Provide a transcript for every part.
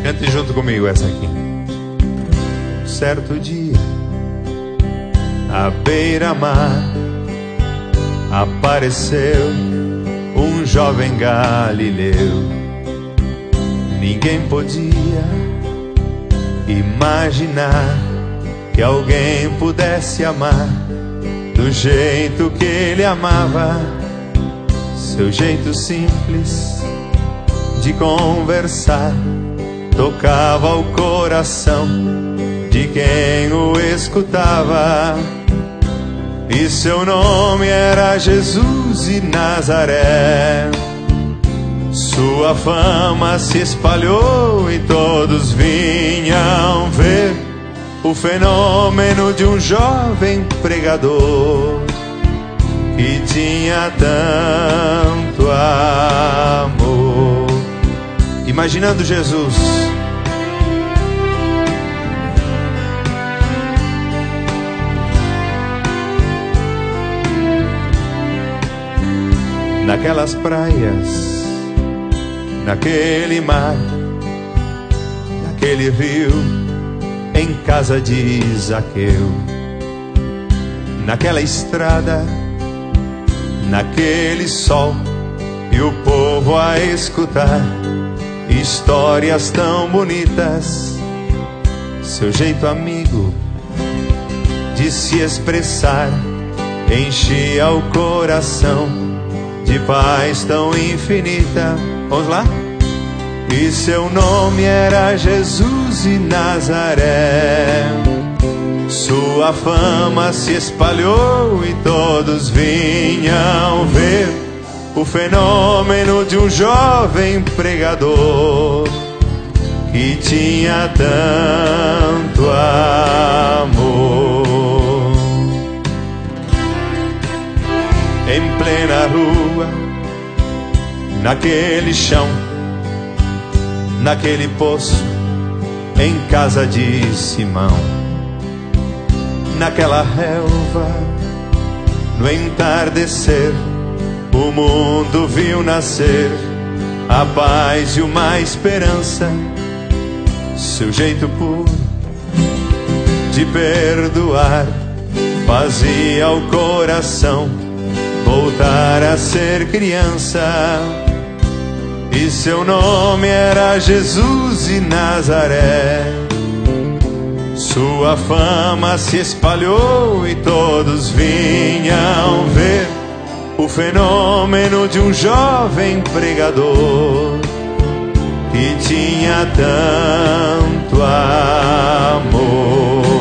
Cante junto comigo essa aqui. Certo dia, à beira-mar, apareceu um jovem galileu. Ninguém podia imaginar que alguém pudesse amar do jeito que ele amava. Seu jeito simples de conversar tocava o coração de quem o escutava. E seu nome era Jesus de Nazaré. Sua fama se espalhou e todos vinham ver o fenômeno de um jovem pregador que tinha tanto amor. Imaginando Jesus naquelas praias, naquele mar, naquele rio, em casa de Zaqueu, naquela estrada, naquele sol, e o povo a escutar histórias tão bonitas. Seu jeito amigo de se expressar enchia o coração de paz tão infinita. Vamos lá? E seu nome era Jesus de Nazaré. Sua fama se espalhou e todos vinham ver o fenômeno de um jovem pregador que tinha tanto amor. Em plena rua, naquele chão, naquele poço, em casa de Simão, naquela relva, no entardecer, o mundo viu nascer a paz e uma esperança. Seu jeito puro de perdoar fazia o coração voltar a ser criança. E seu nome era Jesus de Nazaré. Sua fama se espalhou e todos vinham ver o fenômeno de um jovem pregador que tinha tanto amor.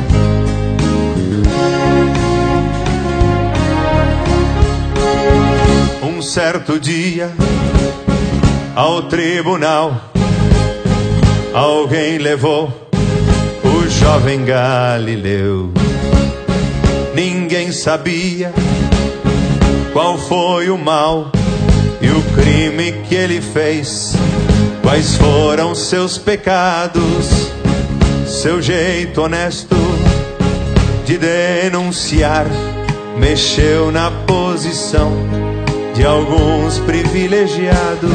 Um certo dia, ao tribunal, alguém levou o jovem Galileu. Ninguém sabia qual foi o mal e o crime que ele fez, quais foram seus pecados. Seu jeito honesto de denunciar mexeu na posição de alguns privilegiados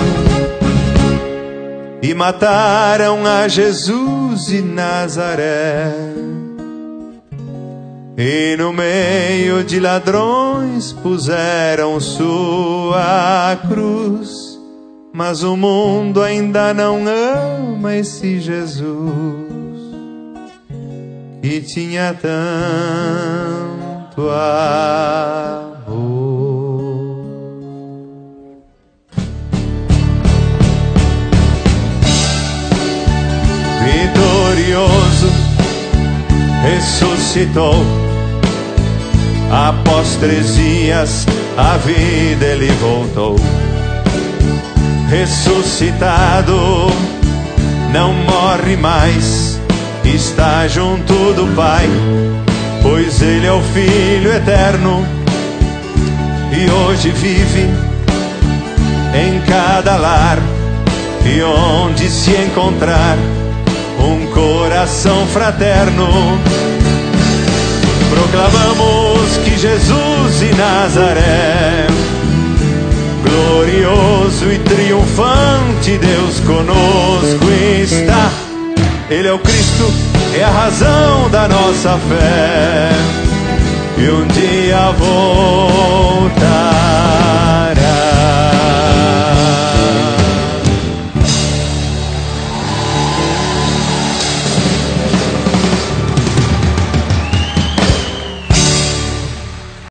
e mataram a Jesus de Nazaré. E no meio de ladrões puseram sua cruz. Mas o mundo ainda não ama esse Jesus que tinha tanto amor. Vitorioso ressuscitou. Após 3 dias a vida ele voltou. Ressuscitado, não morre mais, está junto do Pai, pois ele é o Filho eterno e hoje vive em cada lar e onde se encontrar um coração fraterno. Proclamamos que Jesus de Nazaré, glorioso e triunfante, Deus conosco está. Ele é o Cristo, é a razão da nossa fé. E um dia vou